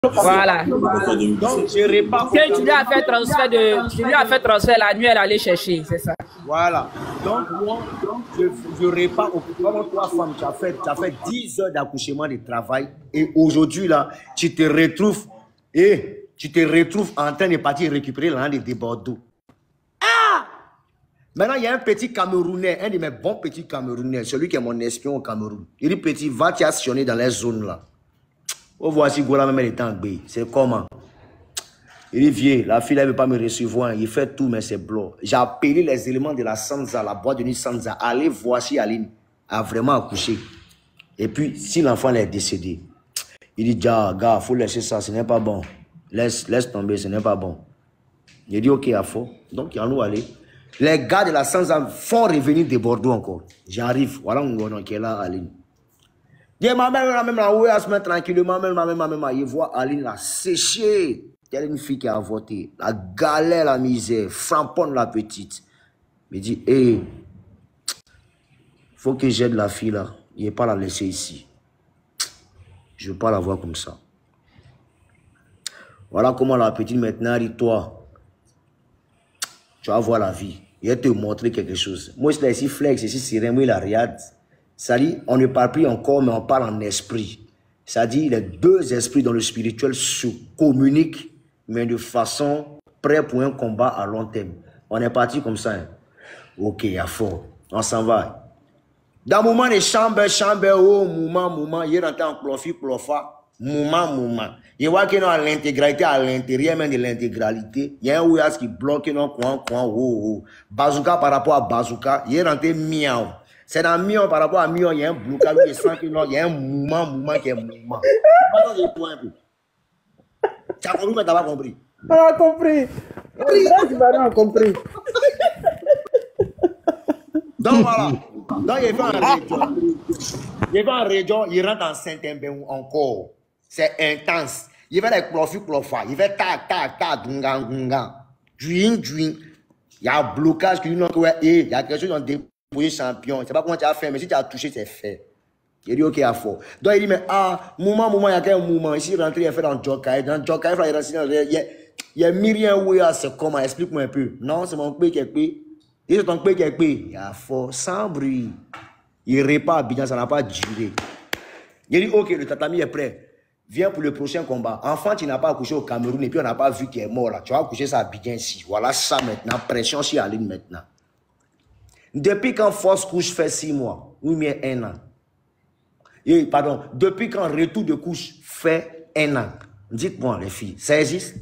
Voilà. Donc, je répare. Que tu lui as fait transfert tu lui as fait transfert la nuit, elle allait chercher, c'est ça. Voilà. Donc, moi, je répare. Comme toi, femme, tu as fait 10 heures d'accouchement de travail. Et aujourd'hui, là, tu te retrouves en train de partir récupérer l'an de Bordeaux. Ah! Maintenant, il y a un petit Camerounais, un de mes bons petits Camerounais, celui qui est mon espion au Cameroun. Il dit, petit, va t'y dans les zones là. Oh, voici Gola même les temps. C'est comment? Il dit, vieux, la fille, elle ne veut pas me recevoir. Il fait tout, mais c'est blanc. J'ai appelé les éléments de la Sanza, la boîte de nuit Sanza. Allez voir si Aline a vraiment accouché. Et puis, si l'enfant est décédé, il dit, gars, il faut laisser ça, ce n'est pas bon. Laisse tomber, ce n'est pas bon. Il dit, ok, à fond. Donc, il y a nous aller. Les gars de la Sanza font revenir de Bordeaux encore. J'arrive. Voilà, on qui est là, Aline. Il ma mère, même là, où elle se met tranquillement, même, il voit Aline là, sécher. Telle une fille qui a voté. La galère, la misère, framponne la petite. Il dit, hé, faut que j'aide la fille là. Il n'est pas la laisser ici. Je ne veux pas la voir comme ça. Voilà comment la petite maintenant dit, toi, tu vas voir la vie. Il va te montrer quelque chose. Moi, je suis ici flex, ici sirène, moi, il a rien. Ça dit, on ne parle plus encore, mais on parle en esprit. Ça dit, les deux esprits dans le spirituel se communiquent, mais de façon prêt pour un combat à long terme. On est parti comme ça. Hein. Ok, à fond. On s'en va. Dans le moment de chambre, oh, moment, il est rentré en plofa, moment. Il voit qu'il y a l'intégralité à l'intérieur même de l'intégralité. Il y a un ouïas qui bloque, oh. Bazooka par rapport à bazooka, il est rentré miaou. C'est dans miaou par rapport à miaou, il y a un blocage, il y a un mouvement qui est mouvement. Tu as compris, mais tu n'as pas compris. On a compris. On a compris. Donc voilà. Donc il va en région, il rentre en Saint-Imbéou encore. C'est intense. Il va avec plofa, il va ta, dunga. Juin. Il y a un blocage, il y a quelque chose dans débrouillé champion. Je ne sais pas comment tu as fait, mais si tu as touché, c'est fait. Il dit ok à fort. Donc il dit mais moment, il y a qu'un moment. Ici, il rentre, il a fait dans Jokai. Dans Jokai, il y a Myriam Ouya, c'est comment? Explique-moi un peu. Non, c'est mon pays qui est payé. Il est ton pays qui est payé. Il y a fort, sans bruit. Il répare bien, ça n'a pas duré. Il dit ok, le tatami est prêt. Viens pour le prochain combat. Enfant, tu n'as pas accouché au Cameroun et puis on n'a pas vu qu'il est mort là. Tu vas accoucher ça à Abidjan ici. Voilà ça maintenant. Pression sur Aline maintenant. Depuis quand force couche fait 6 mois, ou bien 1 an. Et, pardon, depuis quand retour de couche fait 1 an. Dites-moi les filles, ça existe?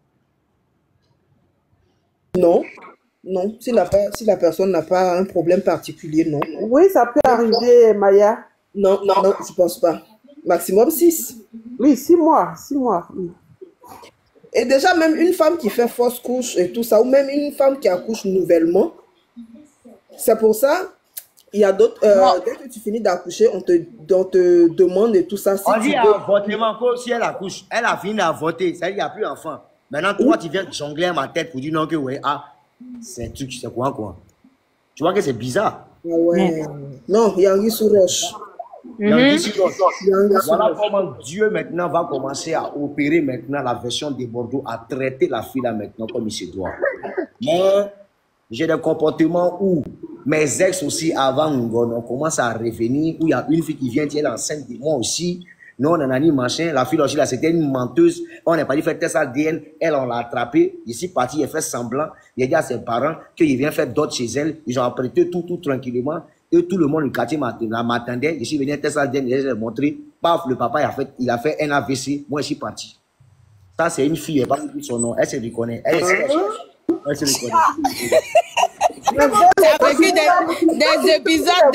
Non. Non, si la personne n'a pas un problème particulier, non. Oui, ça peut arriver, Maya. Non, je ne pense pas. Maximum 6. Oui, 6 mois. 6 mois. Oui. Et déjà, même une femme qui fait fausse couche et tout ça, ou même une femme qui accouche nouvellement, c'est pour ça, il y a d'autres... dès que tu finis d'accoucher, on te demande et tout ça. Si on dit avortement, si elle accouche, elle a fini d'avorter, ça veut dire qu'il n'y a plus d'enfant. Maintenant, toi, tu viens jongler à ma tête pour dire non que ouais, c'est un truc, c'est quoi. Tu vois que c'est bizarre. Ouais. Non, il y a un sous roche. Voilà comment Dieu maintenant va commencer à opérer maintenant la version de Bordeaux, à traiter la fille là maintenant comme il se doit. Mais j'ai des comportements où mes ex aussi avant on commence à revenir, où il y a une fille qui vient, elle est enceinte de moi aussi. Nous, on a dit machin, la fille aussi là, c'était une menteuse. On n'est pas dit faire test ADN, elle, on l'a attrapée. Ici, parti, elle fait semblant. Il a dit à ses parents qu'il vient faire d'autres chez elle. Ils ont apprêté tout tranquillement. Et tout le monde du quartier m'attendait. Je suis venu test ADN, je l'ai montré. Paf, le papa, il a fait un AVC. Moi, je suis parti. Ça, c'est une fille, elle n'a pas dit son nom. Elle se reconnaît. Elle se reconnaît. Tu as vécu des épisodes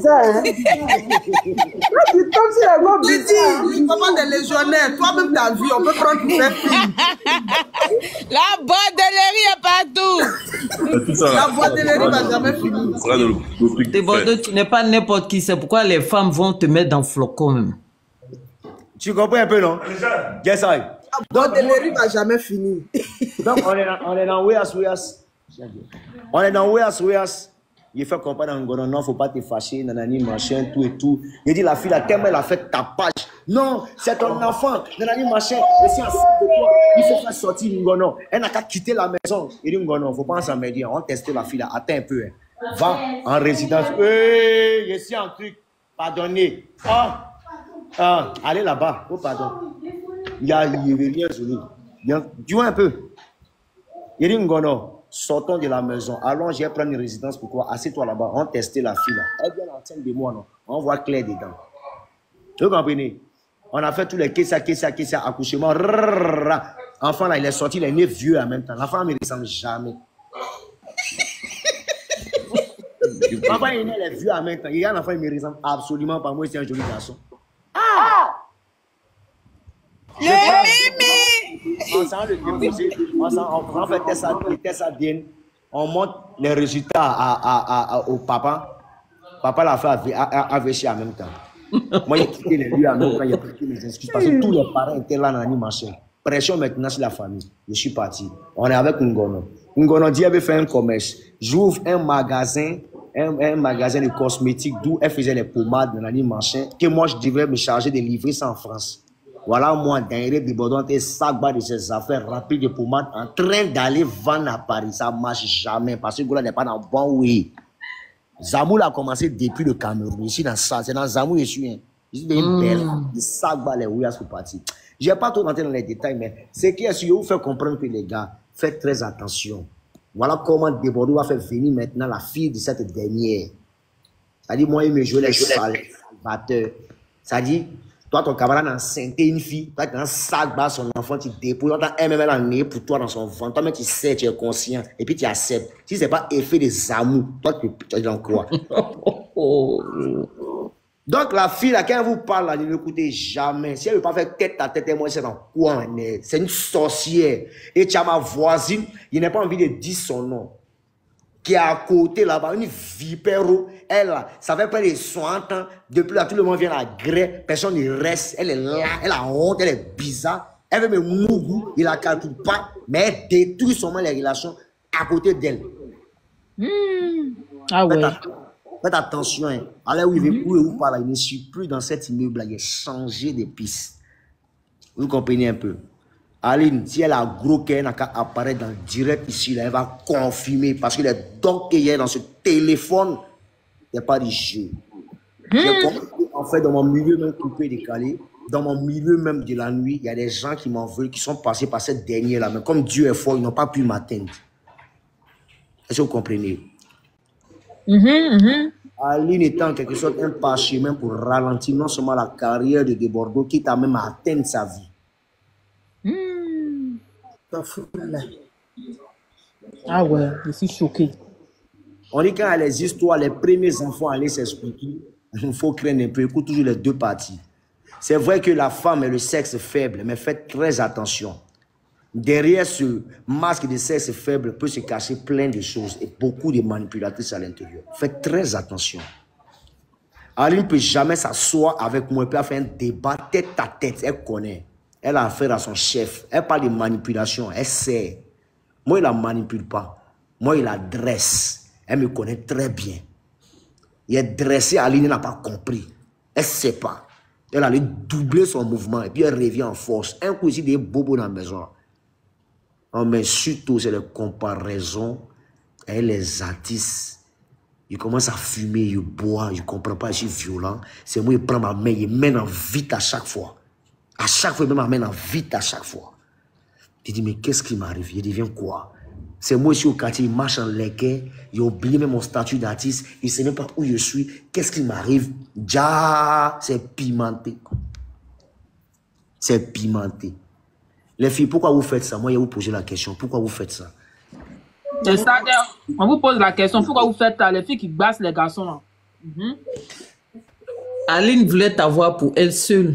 Tu comment des légionnaires, toi-même ta vie, on peut prendre tout faire film. La bordellerie est partout. La bordellerie va jamais finir. T'es Bordeaux, tu n'es pas n'importe qui, c'est pourquoi les femmes vont te mettre dans flocon même. Tu comprends un peu, non? Yes, I. La bordellerie va jamais finir. Donc, on est dans Weyas. On est dans Weyas. Il fait comprendre à Ngono, non, faut pas te fâcher, nanani, machin, tout et tout. Il dit, la fille, là, tellement elle a fait tapage. Non, c'est ton enfant, nanani, machin. Et si en de toi, il faut faire sortir Ngono. Elle n'a qu'à quitter la maison. Il dit, Ngono, faut pas s'en médier. On teste la fille, là, attends un peu. Hein. Va en résidence. Je suis en truc. Pardonnez. Allez là-bas. Oh, pardon. Il n'y avait rien sur lui. Tu vois un peu. Il dit, Ngono. Sortons de la maison. Allons, j'ai prendre une résidence. Pourquoi? Assieds-toi là-bas. On testait la fille. Là. Elle vient enceinte de moi, non? On voit clair dedans. Vous comprenez? On a fait tous les kessa, accouchement. Enfant, là, il est sorti, il est né vieux en même temps. L'enfant ne me ressemble jamais. L'enfant, il est vieux en même temps. Il y a un enfant, il ne me ressemble absolument pas. Moi, c'est un joli garçon. On s'en le déposer, on fait test ADN, on montre les résultats au papa. Papa l'a fait AVC en même temps. Moi, j'ai quitté les lieux en même temps, il a pris mes excuses parce que tous les parents étaient là dans l'animation. Pression maintenant sur la famille. Je suis parti. On est avec Ngono. Ngono dit avait fait un commerce. J'ouvre un magasin de cosmétiques d'où elle faisait les pommades dans l'animation que moi je devais me charger de livrer ça en France. Voilà, moi, derrière Débordant, un sac de ses affaires rapides de pommades en train d'aller vendre à Paris. Ça ne marche jamais parce que Gola n'est pas dans le bon way. Zamoul a commencé depuis le Cameroun. Ici, dans ça, c'est dans Zamoul, je suis. Je suis une belle. Les sacs les ouïas sont partis. Je n'ai pas trop entré dans les détails, mais ce qui est sûr, je vous faire comprendre que les gars, faites très attention. Voilà comment Débordant va faire venir maintenant la fille de cette dernière. Ça dit, moi, il me joue les salvateurs. Ça dit, toi, ton camarade a enceinté une fille, toi, tu as un sac bas son enfant, tu déposes, toi, tu as un MML en nez pour toi dans son ventre, toi, mais tu sais, tu es conscient, et puis tu acceptes. Si ce n'est pas effet des amours, toi, tu es en quoi? Donc, la fille, là, quand elle vous parle, là, ne l'écoutez jamais. Si elle ne veut pas faire tête à tête, moi, c'est dans quoi? C'est une sorcière. Et tu as ma voisine, il n'a pas envie de dire son nom, qui est à côté là-bas, une vipère, elle, ça fait près de 60 ans, depuis là, tout le monde vient la grée, personne ne reste, elle est là, elle a honte, elle est bizarre, elle veut me mourir, il la calcule pas, mais elle détruit seulement les relations à côté d'elle. Ah ouais. Faites attention, hein. Allez où il veut, où vous parlez, il ne suis plus dans cet immeuble-là, il a changé de piste. Vous comprenez un peu? Aline, si elle a gros qu'elle n'a qu'à apparaître dans le direct ici, là, elle va confirmer parce que les dons qu'il y a dans ce téléphone, il n'y a pas de jeu. En fait, dans mon milieu même coupé, décalé, dans mon milieu même de la nuit, il y a des gens qui m'en veulent, qui sont passés par cette dernière-là. Mais comme Dieu est fort, ils n'ont pas pu m'atteindre. Est-ce que vous comprenez? Aline est en quelque sorte un parchemin pour ralentir non seulement la carrière de Debordo, qui t'a même atteint sa vie. Ah ouais, je suis choqué. On dit quand les histoires, les premiers enfants allaient s'expliquer, il faut craindre un peu, écoute toujours les deux parties. C'est vrai que la femme est le sexe faible, mais faites très attention. Derrière ce masque de sexe faible peut se cacher plein de choses et beaucoup de manipulatrices à l'intérieur. Faites très attention. Aline ne peut jamais s'asseoir avec moi et puis faire un débat tête à tête. Elle connaît. Elle a affaire à son chef. Elle parle de manipulation. Elle sait. Moi, il ne la manipule pas. Moi, il la dresse. Elle me connaît très bien. Il est dressé, Aline n'a pas compris. Elle ne sait pas. Elle allait doubler son mouvement et puis elle revient en force. Un coup ici, des bobos dans la maison. Oh, mais surtout, c'est les comparaisons avec les artistes. Il commence à fumer, il boit, je ne comprends pas, je suis violent. C'est moi, il prend ma main, il mène en vite à chaque fois. À chaque fois, il m'amène en vite à chaque fois. Tu dis, mais qu'est-ce qui m'arrive? Je deviens quoi? C'est moi ici au quartier, il marche en légué, il a oublié même mon statut d'artiste, il ne sait même pas où je suis. Qu'est-ce qui m'arrive? Ja, c'est pimenté. C'est pimenté. Les filles, pourquoi vous faites ça? Moi, je vais vous poser la question. Pourquoi vous faites ça? C'est ça, on vous pose la question. Pourquoi vous faites ça? Les filles qui bassent les garçons là. Aline voulait t'avoir pour elle seule.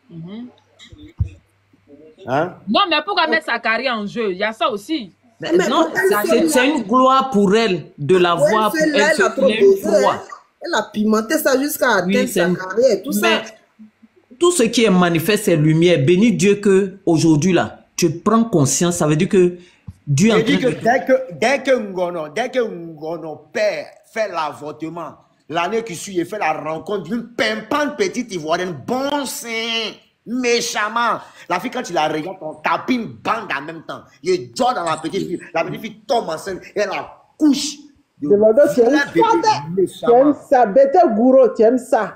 Hein? Non, mais pourquoi mettre sa carrière en jeu? Il y a ça aussi. Mais non, c'est une gloire pour elle de l'avoir pour elle seule. Elle a pimenté ça jusqu'à atteindre sa carrière, tout ça. Tout ce qui est manifeste, c'est lumière. Bénis Dieu que aujourd'hui là, tu prends conscience. Ça veut dire que Dieu en Il dit train que de... dès que Ngono père fait l'avortement, l'année qui suit, il fait la rencontre d'une pimpante petite ivoirienne, bon sein, méchamment. La fille, quand il la regarde, on tape une bande en même temps. Il dort dans la petite fille tombe enceinte et elle la couche. Demandons, tu aimes ça, tu aimes ça, bête gourou, tu aimes ça.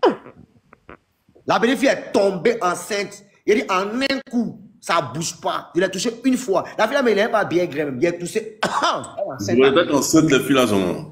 La petite fille est tombée enceinte. Il dit en un coup, ça ne bouge pas. Il a touché une fois. La fille, mais elle n'est pas bien grave. Il a touché. Vous voulez être enceinte, les filles là, sont...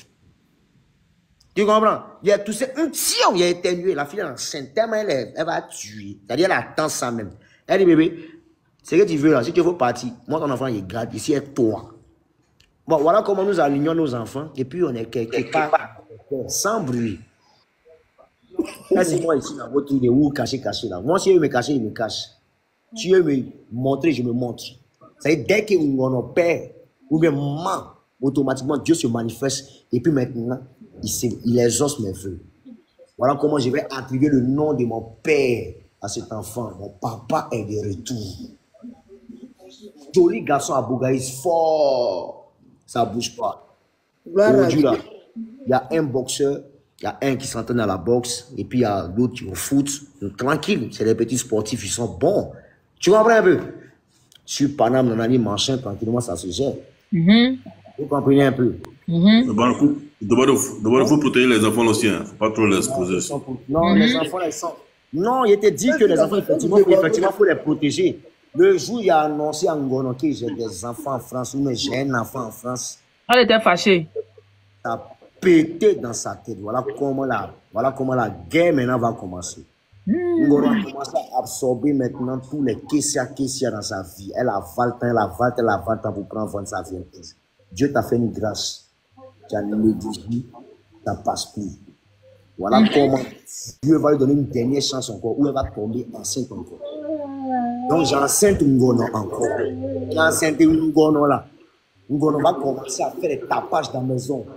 Tu comprends? Il a touché un tion, il a éternué. La fille est enceinte. Tellement elle va tuer. C'est-à-dire, elle attend ça même. Elle dit, bébé, c'est que tu veux là. Si tu veux partir, moi, ton enfant, il garde. Ici, est toi. Bon, voilà comment nous alignons nos enfants. Et puis, on est quelque part sans bruit. Là, c'est moi ici, dans votre de où cacher là. Moi, si je veux me cacher, il me cache. Si je veux me montrer, je me montre. C'est-à-dire, dès qu'on perd ou bien ment, automatiquement, Dieu se manifeste. Et puis maintenant, il exauce mes vœux. Voilà comment je vais attribuer le nom de mon père à cet enfant. Mon papa est de retour. Joli garçon à Bougaïs, fort. Ça ne bouge pas. Aujourd'hui, là, il y a un boxeur, il y a un qui s'entraîne à la boxe, et puis il y a l'autre qui est au foot. Donc, tranquille, c'est des petits sportifs, ils sont bons. Tu comprends un peu? Sur Paname, Nanani, machin, tranquillement, ça se gère. Vous comprenez un peu? D'abord, il faut protéger les enfants aussi, hein. Faut pas trop les exposer. Non, les enfants, ils sont... Non, il était dit que les enfants, effectivement, il faut les protéger. Le jour où il a annoncé à Ngono que j'ai des enfants en France, ou mais j'ai un enfant en France. Elle était fâchée. Ça a pété dans sa tête. Voilà comment la guerre maintenant va commencer. Ngono a commencé à absorber maintenant tous les questions dans sa vie. Elle avale tant pour prendre soin de sa vie. Dieu t'a fait une grâce. Tu as négligé, ça ne passe plus. Voilà comment Dieu va lui donner une dernière chance encore, où elle va tomber enceinte encore. Donc j'enceinte Ngono encore. J'enceinte Ngono là. Ngono va commencer à faire des tapages dans la maison.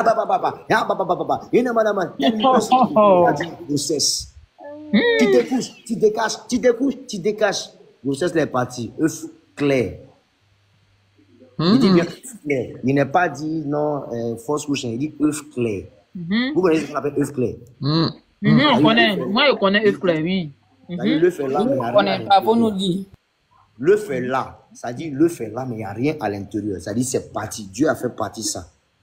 Grossesse. Tu découches, tu décaches. Grossesse est partie. Œuf clair. Il dit bien œuf clair. Il n'est pas dit non, fausse couche. Il dit œuf clair. Vous connaissez ce qu'on appelle œuf clair? On connaît. Moi, je connais œuf clair, oui. L'œuf est là, mais il n'y a rien. Pas pour nous dire. L'œuf est là. Ça dit l'œuf est là, mais il n'y a rien à l'intérieur. Ça dit c'est parti. Dieu a fait partie ça.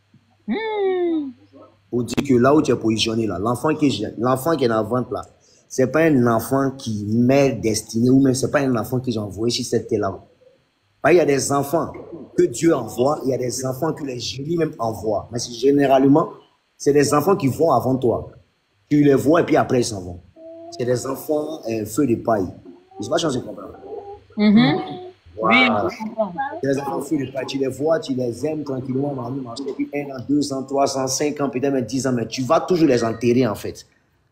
On dit que là où tu es positionné, là, l'enfant qui est dans la vente là, ce n'est pas un enfant qui m'est destiné, ou même ce n'est pas un enfant que j'ai envoyé sur cette terre-là. Il y a des enfants que Dieu envoie, il y a des enfants que les génies même envoient. Mais généralement, c'est des enfants qui vont avant toi. Tu les vois et puis après ils s'en vont. C'est des enfants feu de paille. Je ne sais pas si je comprends. Voilà. C'est des enfants feu de paille. Tu les vois, tu les aimes tranquillement, depuis 1 an, 2 ans, 3 ans, 5 ans, peut-être même 10 ans, mais tu vas toujours les enterrer en fait.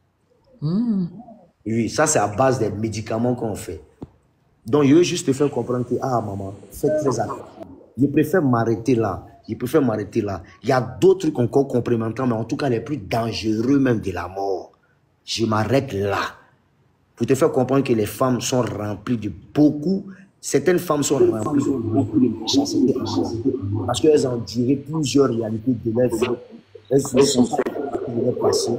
Oui, ça c'est à base des médicaments qu'on fait. Donc je veux juste te faire comprendre que, ah maman, fais très attention. Je préfère m'arrêter là. Il y a d'autres trucs encore complémentaires, mais en tout cas les plus dangereux même de la mort. Je m'arrête là. Pour te faire comprendre que les femmes sont remplies de beaucoup. Certaines femmes sont remplies de beaucoup de méchanceté. Parce qu'elles ont enduré plusieurs réalités de leur vie. Elles sont passées.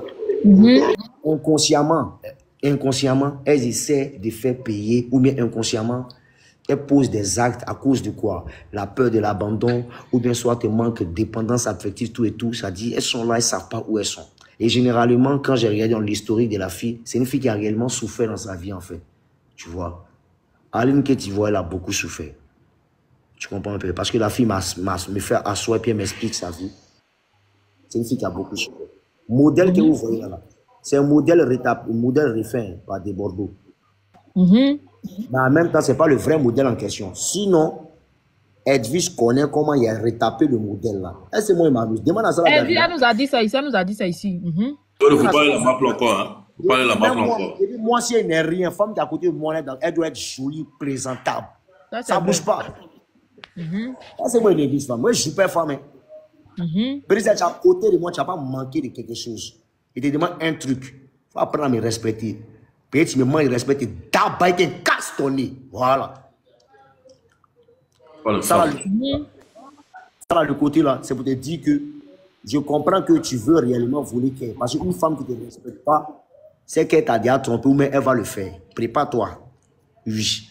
Inconsciemment, elles essaient de faire payer, ou bien inconsciemment, elles posent des actes à cause de quoi? La peur de l'abandon, ou bien soit un manque de dépendance affective, tout et tout. Ça dit, elles sont là, elles ne savent pas où elles sont. Et généralement, quand j'ai regardé dans l'historique de la fille, c'est une fille qui a réellement souffert dans sa vie, en fait. Tu vois? Aline que tu vois, elle a beaucoup souffert. Tu comprends un peu? Parce que la fille me fait asseoir et puis elle m'explique sa vie. C'est une fille qui a beaucoup souffert. Modèle que vous voyez là, c'est un modèle refait par des Bordeaux. Mais en même temps, ce n'est pas le vrai modèle en question. Sinon, Edwige connaît comment il a retapé le modèle là. C'est moi, il m'a dit. Demande à ça. Elle nous a dit ça ici. Elle nous a dit ça ici. Il ne faut pas aller la map encore. Hein. Faut pas aller la map encore. Moi, si elle n'est rien, femme qui est à côté de moi, elle doit être jolie, présentable. Ça ne bouge pas. C'est moi, une église femme. Moi, je suis super femme. Peut-être à côté de moi, tu n'as pas manqué de quelque chose. Il te demande un truc. Il faut apprendre à me respecter. Peut-être tu me manques de respecter. D'abord, il te casse ton nez. Voilà. Pas le Ça, là, femme. ça, là, le côté là, c'est pour te dire que je comprends que tu veux réellement voler quelqu'un. Parce qu'une femme qui ne te respecte pas, c'est qu'elle t'a déjà trompé ou même elle va le faire. Prépare-toi. Oui.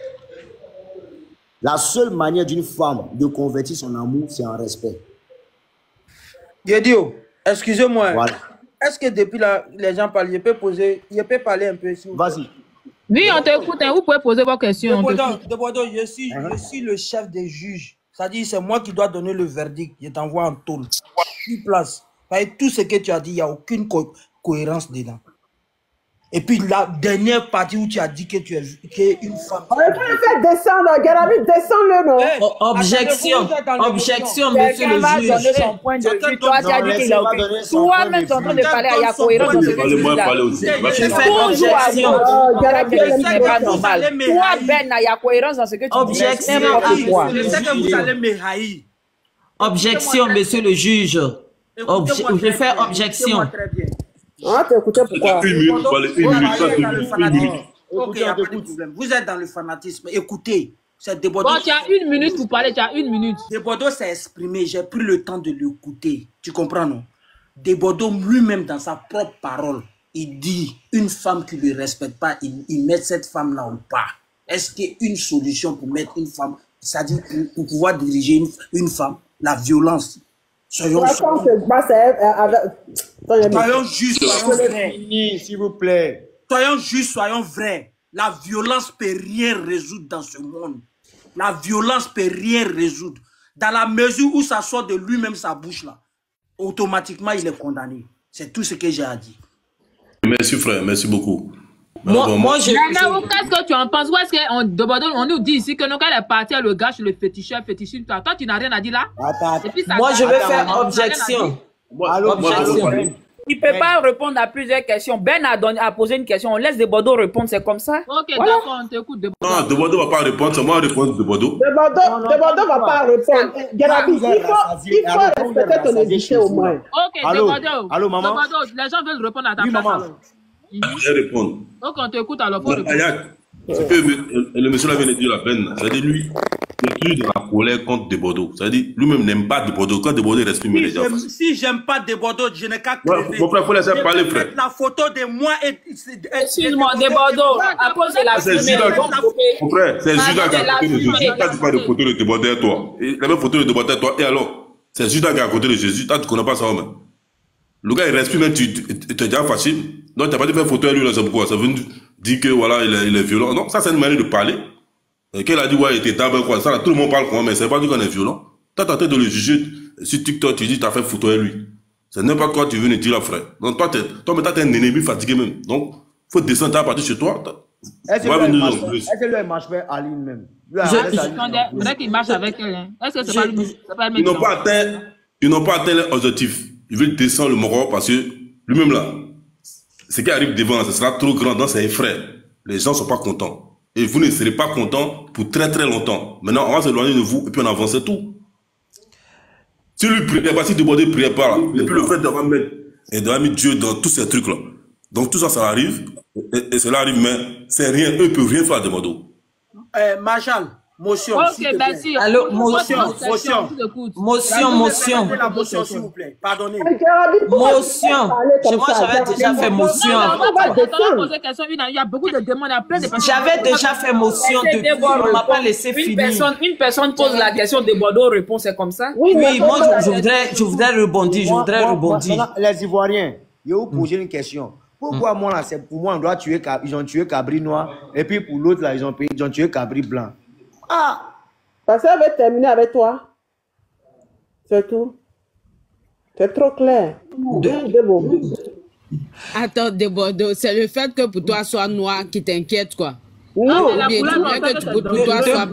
La seule manière d'une femme de convertir son amour, c'est en respect. Guédio, excusez-moi. Voilà. Est-ce que depuis là, les gens parlent, je peux parler un peu sur... Vas-y. Oui, on t'écoute. Hein. Vous pouvez poser vos questions. De Bordeaux, je suis le chef des juges. C'est-à-dire, c'est moi qui dois donner le verdict. Je t'envoie en tôle. Sur place. Tout ce que tu as dit, il n'y a aucune cohérence dedans. Et puis la dernière partie où tu as dit que tu es une femme. On peut le faire descendre, Garabi, descends-le, non? Objection, objection, monsieur le va donner juge. son point de vue. Toi, tu as dit qu'il a aucun. Toi-même, tu es en train de parler, il y a cohérence dans ce que tu dis là. Je fais objection. C'est pas normal. Toi, Ben, il y a cohérence dans ce que tu dis. Objection. Je sais que vous allez me haïr. Objection, monsieur le juge. Je fais objection. Ah, t'as écouté pourquoi? Une minute, parler, une minute, ça, c'est une minute. Ok, il n'y a pas de problème. Vous êtes dans le fanatisme. Écoutez, c'est Desbordeaux. Bon, tu as une minute pour parler, tu as une minute. Desbordeaux s'est exprimé, j'ai pris le temps de l'écouter. Tu comprends, non? Desbordeaux lui-même, dans sa propre parole, il dit une femme qui ne le respecte pas, il met cette femme-là ou pas. Est-ce qu'il y a une solution pour mettre une femme, c'est-à-dire pour pouvoir diriger une femme, la violence? Soyons justes, soyons vrais. S'il vous plaît. Soyons justes, soyons vrais. La violence ne peut rien résoudre dans ce monde. La violence ne peut rien résoudre. Dans la mesure où ça sort de lui-même sa bouche là, automatiquement il est condamné. C'est tout ce que j'ai à dire. Merci frère, merci beaucoup. Moi, je... Qu'est-ce que tu en penses? Où est-ce qu'on nous dit ici que nous, quand elle est partie, le gars, le féticheur, fétichine, toi, tu n'as rien à dire là? Moi, je vais faire objection. Il ne peut pas répondre à plusieurs questions. Ben a posé une question, on laisse Desbordeaux répondre, c'est comme ça. Ok, d'accord, on t'écoute. Non, Desbordeaux ne va pas répondre, c'est moi qui réponds Desbordeaux. Desbordeaux ne va pas répondre. Garabi, il faut respecter ton invité au moins. Ok, Desbordeaux. Allô, maman. Desbordeaux, les gens veulent répondre à ta place. Je vais répondre. Ok, on t'écoute alors. C'est que le monsieur là vient de dire la peine. C'est-à-dire lui, il est toujours de la colère contre Desbordeaux. C'est-à-dire lui-même n'aime pas Desbordeaux. Quand Desbordeaux reste plus les gens. Si j'aime pas Desbordeaux, je n'ai qu'à crever. Mon frère, il faut laisser parler, frère. La photo de moi et... Excuse-moi, Desbordeaux, à cause de la fumée. Mon frère, c'est Judas qui a côté de Jésus. Toi, tu parles de photo de Desbordeaux et toi. La même photo de Desbordeaux et toi. Et alors, c'est Judas qui est à côté de Jésus. Toi, tu ne connais pas ça, même. Le gars, il reste plus, même tu es déjà facile. Donc, tu n'as pas dit faire photo à lui, là, c'est pourquoi. Ça veut dire que, voilà, il est violent. Non, ça, c'est une manière de parler. Qu'elle a dit, ouais, il était tabac, quoi. Ça, là, tout le monde parle, quoi, mais c'est pas dit qu'on est violent. Toi, t'as tenté de le juger sur TikTok, tu dis, t'as fait photo à lui. C'est n'importe quoi, tu veux nous dire, là, frère. Donc, toi, t'es un ennemi fatigué, même. Donc, faut descendre, t'as parti chez toi. Est-ce que lui, il marche avec Aline, même? Faudrait qu'il marche avec elle. Est-ce que c'est pas lui? Ils n'ont pas atteint leur objectif. Ils veulent descendre le moro parce que lui-même là, ce qui arrive devant, ce sera trop grand dans ses frères. Les gens ne sont pas contents. Et vous ne serez pas contents pour très très longtemps. Maintenant, on va s'éloigner de vous et puis on avance tout. Si lui priait pas, si Desbordeaux ne priait pas, là, et puis le fait d'avoir mis Dieu dans tous ces trucs-là. Donc tout ça, ça arrive. Et cela arrive, mais c'est rien. Eux ne peuvent rien faire à Desbordeaux. Marshall. Motion. Ok, merci. Allô, motion, s'il vous plaît. Pardonnez. Motion. Moi, j'avais déjà fait motion. Il y a beaucoup de demandes à plein de personnes. J'avais déjà fait motion depuis. On ne m'a pas laissé finir. Une personne pose la question, Desbordeaux répond, c'est comme ça? Oui, moi, je voudrais rebondir. Les Ivoiriens, ils ont posé une question. Pourquoi moi, là, c'est pour moi, on doit tuer, ils ont tué Cabri noir, et puis pour l'autre, là, ils ont tué Cabri blanc. Ah! Parce qu'elle veut terminer avec toi. C'est tout. C'est trop clair. Attends, Desbordeaux, c'est le fait que pour toi soit noir qui t'inquiète, quoi. Non, bien, tu veux que pour toi soit